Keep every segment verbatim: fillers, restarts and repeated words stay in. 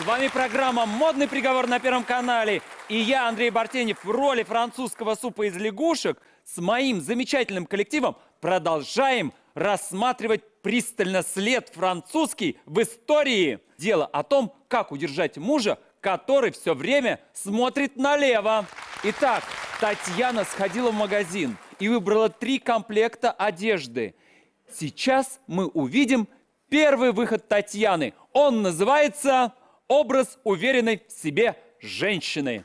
С вами программа «Модный приговор» на Первом канале. И я, Андрей Бартенев, в роли французского супа из лягушек с моим замечательным коллективом продолжаем рассматривать пристально след французский в истории. Дело о том, как удержать мужа, который все время смотрит налево. Итак, Татьяна сходила в магазин и выбрала три комплекта одежды. Сейчас мы увидим первый выход Татьяны. Он называется «Образ уверенной в себе женщины».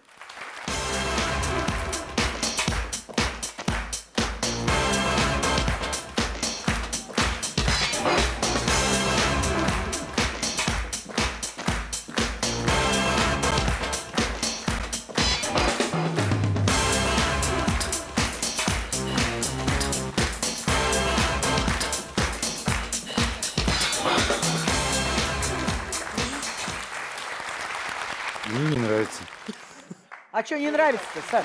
Мне не нравится. А что не нравится-то, Саш?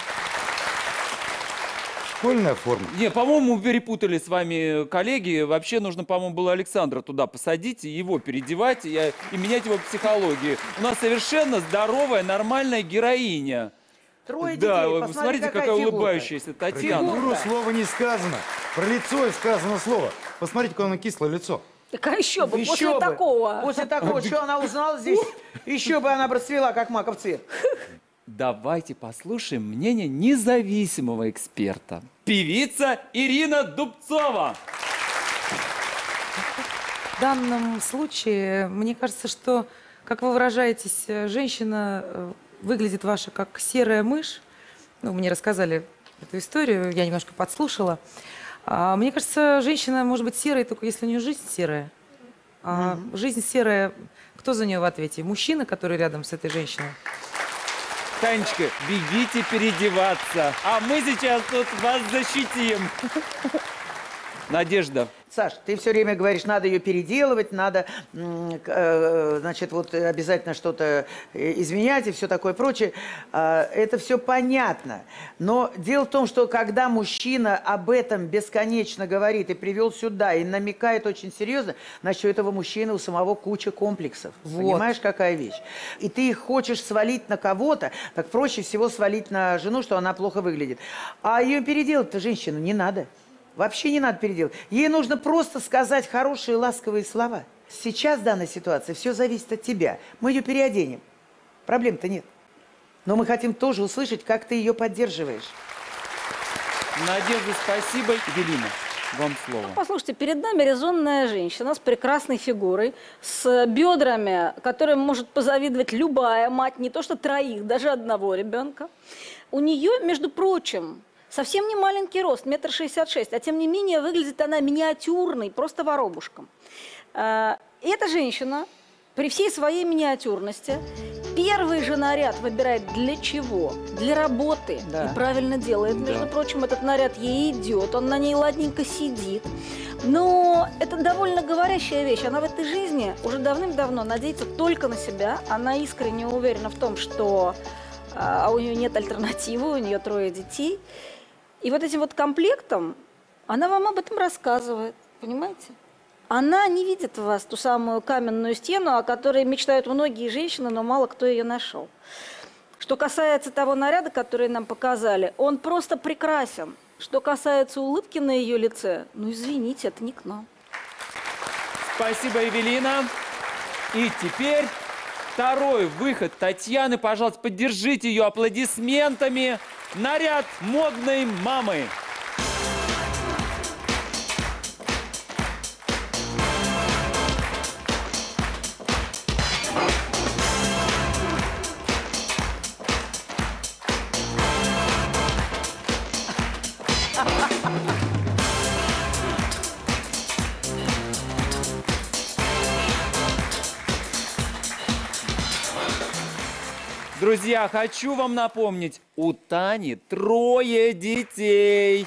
Школьная форма. Не, по-моему, перепутали с вами коллеги. Вообще нужно, по-моему, было Александра туда посадить и его переодевать и, и менять его психологию. У нас совершенно здоровая, нормальная героиня. Трое Да, детей, вы посмотри, смотрите, какая, какая фигурка. улыбающаяся Про Татьяна. фигуру слова не сказано. Про лицо сказано слово. Посмотрите, какое оно кислое лицо. Так а еще бы, Еще после бы. такого. После такого, что она узнала здесь, еще бы она расцвела, как маков цвет. Давайте послушаем мнение независимого эксперта. Певица Ирина Дубцова. В данном случае, мне кажется, что, как вы выражаетесь, женщина э, выглядит ваша как серая мышь. Ну, мне рассказали эту историю, я немножко подслушала. А, мне кажется, женщина может быть серой, только если у нее жизнь серая. А mm-hmm. жизнь серая, кто за нее в ответе? Мужчина, который рядом с этой женщиной? Танечка, бегите переодеваться, а мы сейчас тут вас защитим. Надежда. Саш, ты все время говоришь, надо ее переделывать, надо, э, значит, вот обязательно что-то изменять и все такое прочее. Э, это все понятно. Но дело в том, что когда мужчина об этом бесконечно говорит и привел сюда, и намекает очень серьезно, значит, у этого мужчины у самого куча комплексов. Вот. Понимаешь, какая вещь? И ты их хочешь свалить на кого-то, так проще всего свалить на жену, что она плохо выглядит. А ее переделать-то женщину не надо. Вообще не надо переделать. Ей нужно просто сказать хорошие, ласковые слова. Сейчас в данной ситуации все зависит от тебя. Мы ее переоденем. Проблем-то нет. Но мы хотим тоже услышать, как ты ее поддерживаешь. Надежда, спасибо. Евелина, вам слово. Послушайте, перед нами резонная женщина с прекрасной фигурой, с бедрами, которым может позавидовать любая мать, не то что троих, даже одного ребенка. У нее, между прочим, совсем не маленький рост, метр шестьдесят шесть, а тем не менее выглядит она миниатюрной, просто воробушком. И эта женщина, при всей своей миниатюрности, первый же наряд выбирает для чего? Для работы. Да. И правильно делает. Между Да. прочим, этот наряд ей идет, он на ней ладненько сидит. Но это довольно говорящая вещь. Она в этой жизни уже давным-давно надеется только на себя. Она искренне уверена в том, что а, у нее нет альтернативы, у нее трое детей. И вот этим вот комплектом она вам об этом рассказывает, понимаете? Она не видит в вас ту самую каменную стену, о которой мечтают многие женщины, но мало кто ее нашел. Что касается того наряда, который нам показали, он просто прекрасен. Что касается улыбки на ее лице, ну извините, это не к нам. Спасибо, Евелина. И теперь второй выход Татьяны. Пожалуйста, поддержите ее аплодисментами. Наряд модной мамы. Друзья, хочу вам напомнить, у Тани трое детей.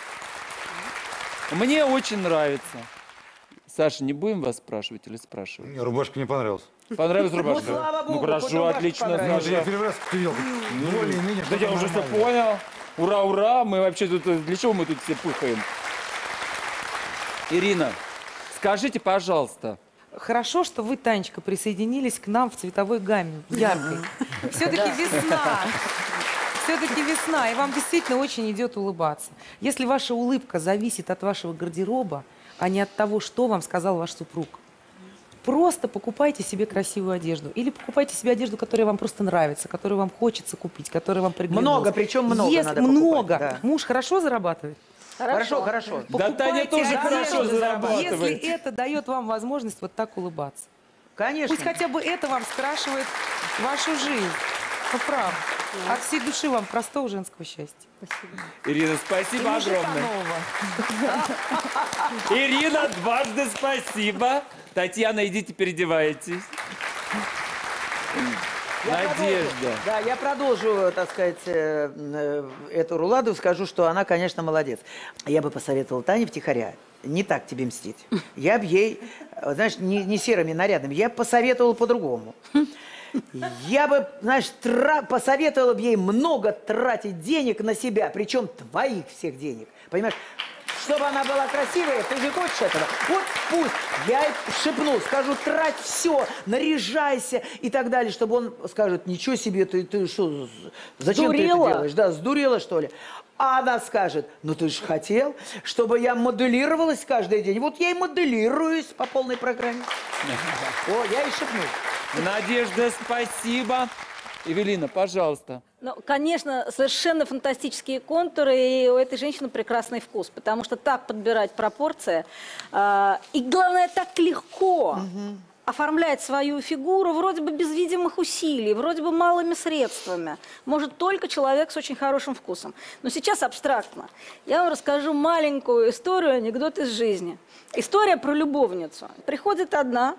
Мне очень нравится. Саша, не будем вас спрашивать или спрашивать? Мне рубашка не понравилась. Понравилась рубашка? Ну, слава богу, Ну, хоть хорошо, рубашка отлично, понравилась. Я Саша. первый раз это видел. Более-менее. Да я уже все понял. Ура, ура, мы вообще тут, для чего мы тут все пыхаем? Ирина, скажите, пожалуйста, хорошо, что вы, Танечка, присоединились к нам в цветовой гамме, яркой. Все-таки весна. Все-таки весна, и вам действительно очень идет улыбаться. Если ваша улыбка зависит от вашего гардероба, а не от того, что вам сказал ваш супруг, просто покупайте себе красивую одежду. Или покупайте себе одежду, которая вам просто нравится, которую вам хочется купить, которая вам приглянулась. Много, причем много Если надо покупать, много. да. Муж хорошо зарабатывает? Хорошо, хорошо. Да Таня Покупайте тоже одежду, хорошо зарабатывает. Если это дает вам возможность вот так улыбаться. Конечно. Пусть хотя бы это вам скрашивает вашу жизнь. Ну, правда. От всей души вам простого женского счастья. Ирина, спасибо И мужика огромное. нового. Ирина, дважды спасибо. Татьяна, идите переодевайтесь. Я Надежда. продолжу. Да, я продолжу, так сказать, э, э, эту руладу, скажу, что она, конечно, молодец. Я бы посоветовала Тане втихаря не так тебе мстить. Я бы ей, э, знаешь, не, не серыми нарядами, я бы посоветовала по-другому. Я бы, знаешь, тра- посоветовала бы ей много тратить денег на себя, причем твоих всех денег. Понимаешь? Чтобы она была красивая, ты же хочешь этого? Вот пусть, я ей шепну, скажу, трать все, наряжайся и так далее, чтобы он скажет, ничего себе, ты, ты что, зачем ты Сдурела? это делаешь? Да, сдурела, что ли? А она скажет, ну ты же хотел, чтобы я моделировалась каждый день. Вот я и моделируюсь по полной программе. О, я и шепну. Надежда, спасибо. Эвелина, пожалуйста. Ну, конечно, совершенно фантастические контуры, и у этой женщины прекрасный вкус, потому что так подбирать пропорции, э, и главное, так легко оформлять свою фигуру вроде бы без видимых усилий, вроде бы малыми средствами, может только человек с очень хорошим вкусом. Но сейчас абстрактно. Я вам расскажу маленькую историю, анекдот из жизни. История про любовницу. Приходит одна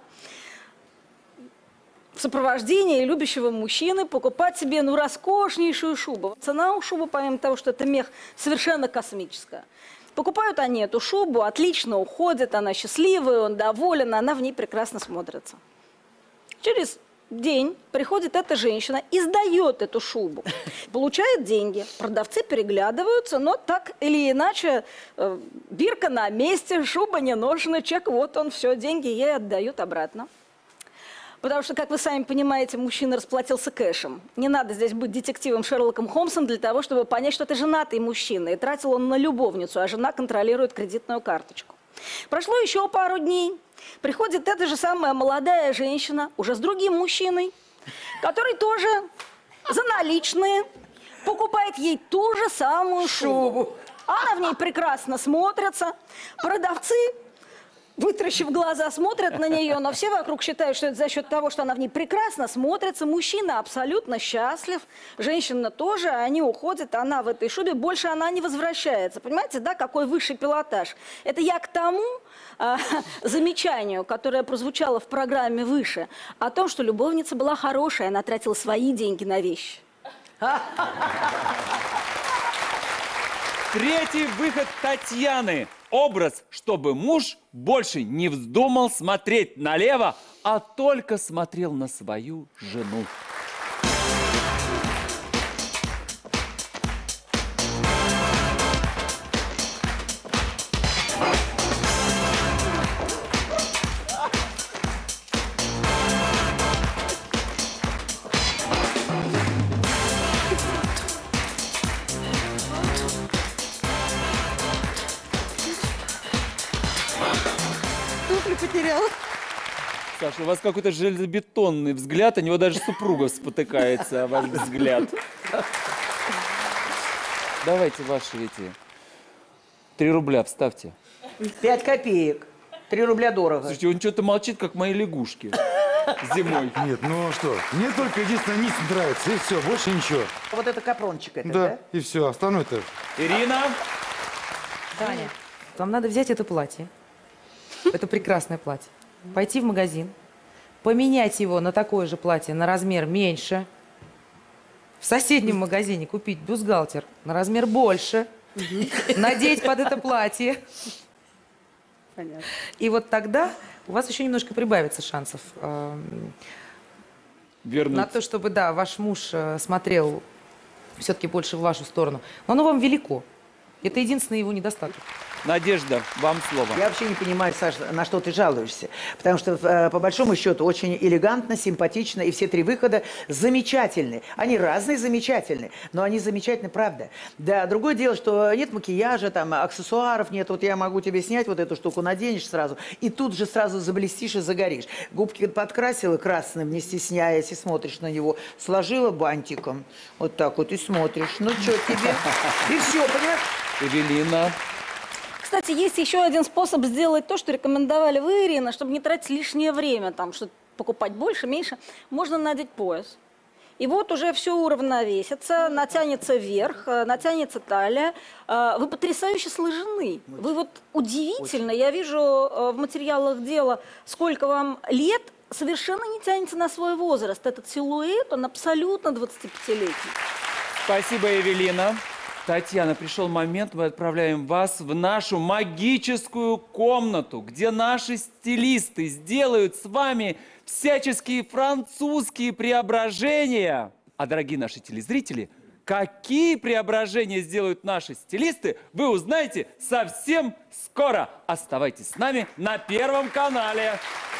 в сопровождении любящего мужчины покупать себе, ну, роскошнейшую шубу. Цена у шубы, помимо того, что это мех, совершенно космическая. Покупают они эту шубу, отлично уходит, она счастливая, он доволен, она в ней прекрасно смотрится. Через день приходит эта женщина и сдает эту шубу, получает деньги, продавцы переглядываются, но так или иначе, э, бирка на месте, шуба не ношена, чек, вот он, все, деньги ей отдают обратно. Потому что, как вы сами понимаете, мужчина расплатился кэшем. Не надо здесь быть детективом Шерлоком Холмсом для того, чтобы понять, что это женатый мужчина. И тратил он на любовницу, а жена контролирует кредитную карточку. Прошло еще пару дней. Приходит эта же самая молодая женщина, уже с другим мужчиной, который тоже за наличные покупает ей ту же самую шубу. Она в ней прекрасно смотрится. Продавцы, вытращив глаза, смотрят на нее, но все вокруг считают, что это за счет того, что она в ней прекрасно смотрится. Мужчина абсолютно счастлив, женщина тоже, они уходят, она в этой шубе, больше она не возвращается. Понимаете, да, какой высший пилотаж? Это я к тому а, замечанию, которое прозвучало в программе выше, о том, что любовница была хорошая, она тратила свои деньги на вещи. Третий выход Татьяны. Образ, чтобы муж больше не вздумал смотреть налево, а только смотрел на свою жену. Туфли потеряла. Саша, у вас какой-то железобетонный взгляд, у него даже супруга спотыкается о ваш взгляд. Давайте ваши эти три рубля вставьте. Пять копеек. Три рубля дорого. Слушайте, он что-то молчит, как мои лягушки зимой. Нет, ну что, мне только единственное низ нравится, и все, больше ничего. Вот это капрончик это, Да, да? и все, остальное-то... Ирина, Таня, вам надо взять это платье, это прекрасное платье, пойти в магазин, поменять его на такое же платье на размер меньше, в соседнем магазине купить бюстгальтер на размер больше, надеть под это платье. Понятно. И вот тогда у вас еще немножко прибавится шансов э, вернуть. на то, чтобы, да, ваш муж э, смотрел все-таки больше в вашу сторону. Но оно вам велико. Это единственный его недостаток. Надежда, вам слово. Я вообще не понимаю, Саш, на что ты жалуешься. Потому что, э, по большому счету, очень элегантно, симпатично, и все три выхода замечательные. Они разные, замечательные, но они замечательны, правда. Да, другое дело, что нет макияжа, там, аксессуаров нет. Вот я могу тебе снять вот эту штуку, наденешь сразу, и тут же сразу заблестишь и загоришь. Губки подкрасила красным, не стесняясь, и смотришь на него. Сложила бантиком, вот так вот, и смотришь. Ну, что тебе? И все, понимаешь? Эвелина. Кстати, есть еще один способ сделать то, что рекомендовали вы, Ирина, чтобы не тратить лишнее время, там, что покупать больше, меньше. Можно надеть пояс. И вот уже все уравновесится, натянется вверх, э, натянется талия. Э, Вы потрясающе сложены. Вы вот удивительно. Я вижу э, в материалах дела, сколько вам лет, совершенно не тянется на свой возраст. Этот силуэт, он абсолютно двадцатипятилетний. Спасибо, Эвелина. Татьяна, пришел момент, мы отправляем вас в нашу магическую комнату, где наши стилисты сделают с вами всяческие французские преображения. А, дорогие наши телезрители, какие преображения сделают наши стилисты, вы узнаете совсем скоро. Оставайтесь с нами на Первом канале.